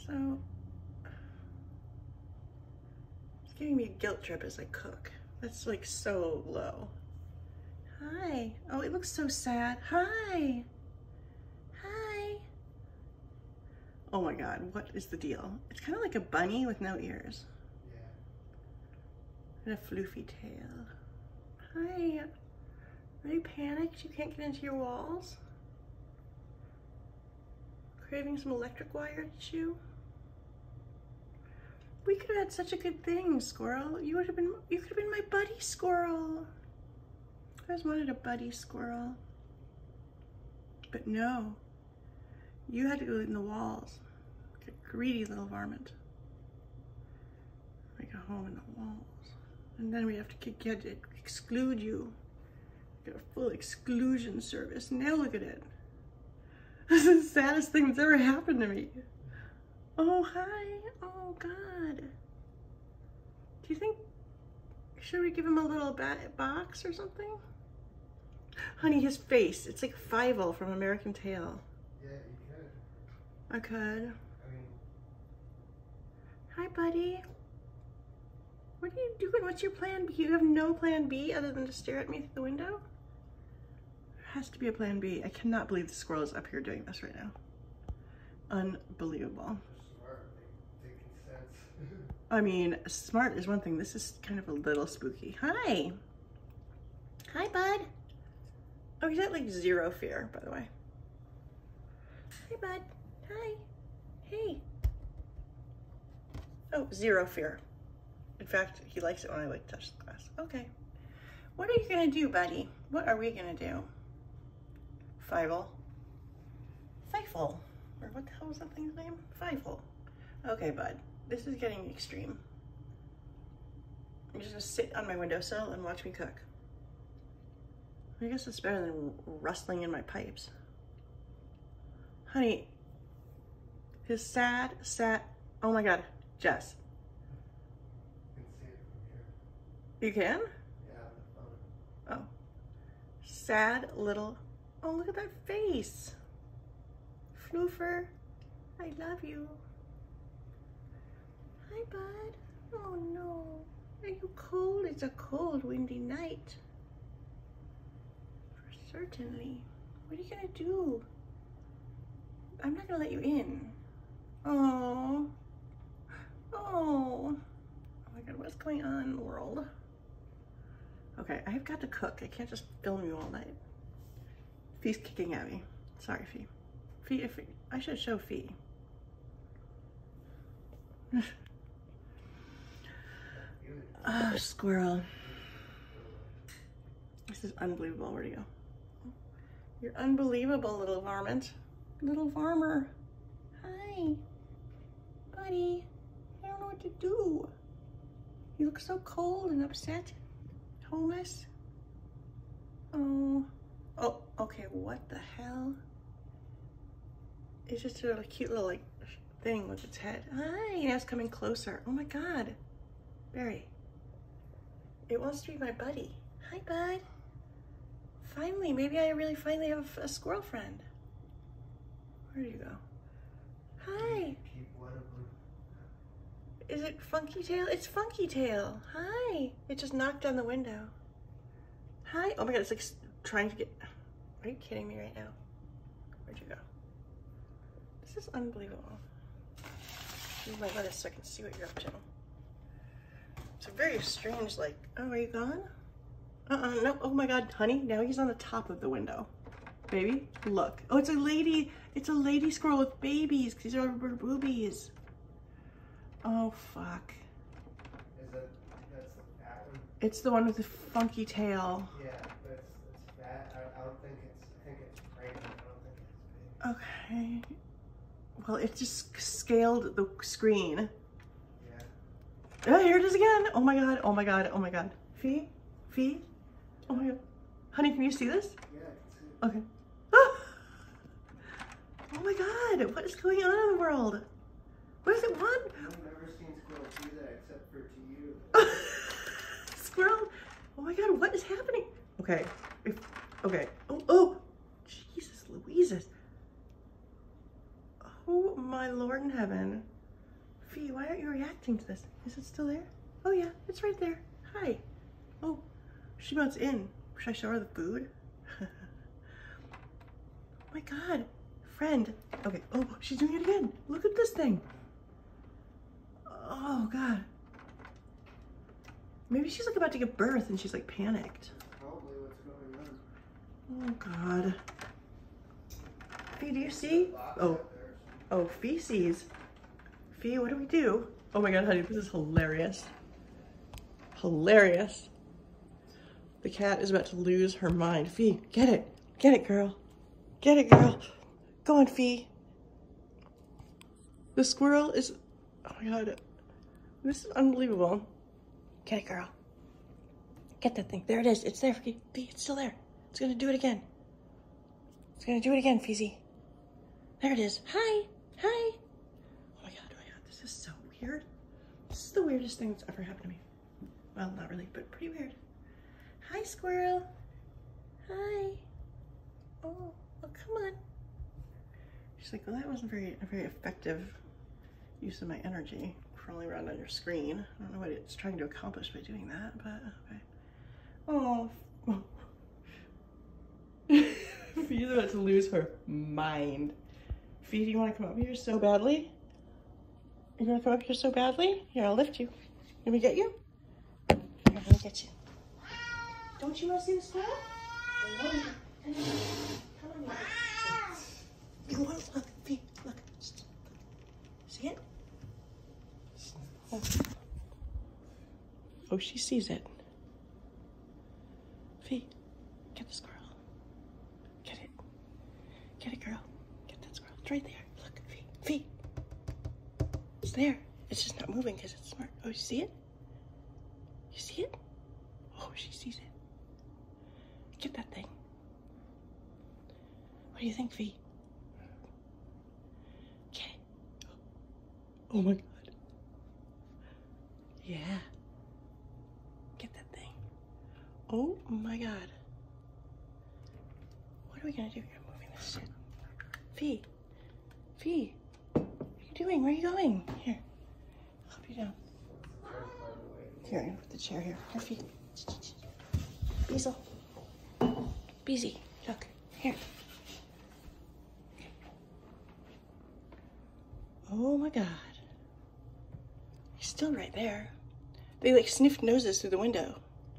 So, it's giving me a guilt trip as I cook. That's like so low. Hi. Oh, it looks so sad. Hi. Hi. Oh my God, what is the deal? It's kind of like a bunny with no ears. Yeah. And a floofy tail. Hi. Are you panicked? You can't get into your walls? Craving some electric wire to chew? We could have had such a good thing, Squirrel. You could have been my buddy squirrel. I always wanted a buddy squirrel. But no, you had to go in the walls. Like a greedy little varmint. Make a home in the walls. And then we have to exclude you. Get a full exclusion service. Now look at it. This is the saddest thing that's ever happened to me. Oh, hi. Oh, God. Do you think, should we give him a little box or something? Honey, his face, it's like Fievel from American Tail. Yeah, you could. I could. I mean... Hi, buddy. What are you doing? What's your plan B? You have no plan B other than to stare at me through the window? There has to be a plan B. I cannot believe the squirrel is up here doing this right now. Unbelievable. Smart, making sense. I mean, smart is one thing. This is kind of a little spooky. Hi. Hi, bud. Oh, he's at like zero fear, by the way. Hi, bud. Hi. Hey. Oh, zero fear. In fact, he likes it when I like touch the glass. Okay. What are you gonna do, buddy? What are we gonna do? Fievel. Fievel. Or what the hell was that thing's name? Fievel. Okay, bud. This is getting extreme. I'm just gonna sit on my windowsill and watch me cook. I guess it's better than rustling in my pipes. Honey, his sad, oh my God, Jess. You can see it from here. You can? Yeah, on the phone. Oh. Sad little, oh, look at that face. Floofer, I love you. Hi, bud. Oh no, are you cold? It's a cold, windy night. Certainly. What are you gonna do? I'm not gonna let you in. Oh. Oh. Oh my God, what's going on in the world? Okay, I've got to cook. I can't just film you all night. Fee's kicking at me. Sorry, Fee. Fee, I should show Fee. Oh, squirrel. This is unbelievable. Where'd he go? You're unbelievable, little varmint. Little farmer. Hi. Buddy. I don't know what to do. You look so cold and upset. Homeless. Oh. Oh, okay, what the hell? It's just a cute little like thing with its head. Hi, now it's coming closer. Oh my God. Barry. It wants to be my buddy. Hi, bud. Finally, maybe I really finally have a squirrel friend. Where do you go? Hi. Keep one of them. Is it Funky Tail? It's Funky Tail. Hi. It just knocked on the window. Hi. Oh my God, it's like trying to get, are you kidding me right now? Where'd you go? This is unbelievable. Move my lettuce so I can see what you're up to. It's a very strange, like, oh, are you gone? No, oh my God, honey, now he's on the top of the window. Baby, look. Oh, it's a lady squirrel with babies. These are boobies. Oh, fuck. That's the fat one? It's the one with the funky tail. Yeah, but it's fat. I don't think I think it's pregnant. I don't think it's big. Okay. Well, it just scaled the screen. Yeah. Oh, here it is again. Oh my God, oh my God, oh my God. Fee? Oh my God. Honey, can you see this? Yeah, I can see it. Okay. Ah! Oh my God, what is going on in the world? What does it want? I've never seen squirrels do that except for to you. Squirrel? Oh my God, what is happening? Okay, okay. Oh, Jesus Louises. Oh my Lord in heaven. Fee, why aren't you reacting to this? Is it still there? Oh yeah, it's right there. Hi. Oh, she wants in. Should I show her the food? Oh my God, friend. Okay, oh, she's doing it again. Look at this thing. Oh God. Maybe she's like about to give birth and she's like panicked. Probably what's going on. Oh God. Fee, do you see? Oh, Fee sees. Fee, what do we do? Oh my God, honey, this is hilarious. Hilarious. The cat is about to lose her mind. Fee, get it. Get it, girl. Get it, girl. Go on, Fee. The squirrel is, oh my God. This is unbelievable. Get it, girl. Get that thing. There it is. It's there, Fee. Fee, it's still there. It's gonna do it again. It's gonna do it again, Feezy. There it is. Hi. Hi. Oh my God, this is so weird. This is the weirdest thing that's ever happened to me. Well, not really, but pretty weird. Hi, squirrel. Hi. Oh, come on. She's like, well, that wasn't a very effective use of my energy, crawling around on your screen. I don't know what it's trying to accomplish by doing that, but okay. Oh. Fee's about to lose her mind. Fee, do you want to come up here so badly? You want to come up here so badly? Here, I'll lift you. Let me get you? Here, let me get you. Don't you want to see the squirrel? Come on. You want to look, Fee, look. See it? Oh, she sees it. Fee, get the squirrel. Get it. Get it, girl. Get that squirrel. It's right there. Look, Fee. Fee. It's there. It's just not moving because it's smart. Oh, you see it? You see it? Oh, she sees it. Get that thing. What do you think, Fee? Okay. Oh my God. Yeah. Get that thing. Oh my God. What are we gonna do? You're moving this shit. Fee. Fee. What are you doing? Where are you going? Here. I'll help you down. Here, I'm gonna put the chair here. Here, Fee. Beezel. Beezy. Look. Here. Oh my God. He's still right there. They like sniffed noses through the window.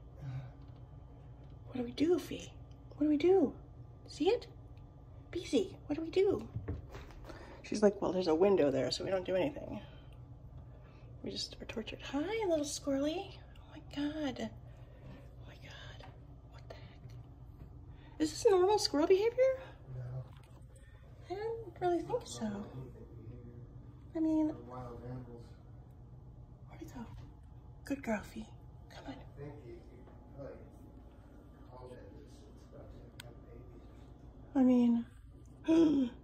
What do we do, Fee? What do we do? See it? Beezy, what do we do? She's like, well, there's a window there, so we don't do anything. We just are tortured. Hi, little squirrely. Oh my God. Oh my God. What the heck? Is this normal squirrel behavior? No. I don't really think so. I mean, Wild animals. where'd it go? Good girl, Fee. Come on. I think you probably called it. It's about to have babies or something. I mean,